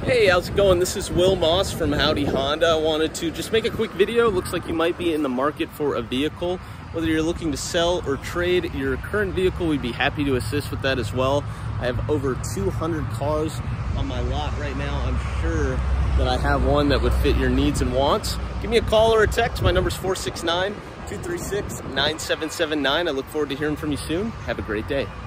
Hey, how's it going? This is Will Moss from Howdy Honda. I wanted to just make a quick video. Looks like you might be in the market for a vehicle. Whether you're looking to sell or trade your current vehicle, we'd be happy to assist with that as well. I have over 200 cars on my lot right now. I'm sure that I have one that would fit your needs and wants. Give me a call or a text. My number's 469-236-9779. I look forward to hearing from you soon. Have a great day.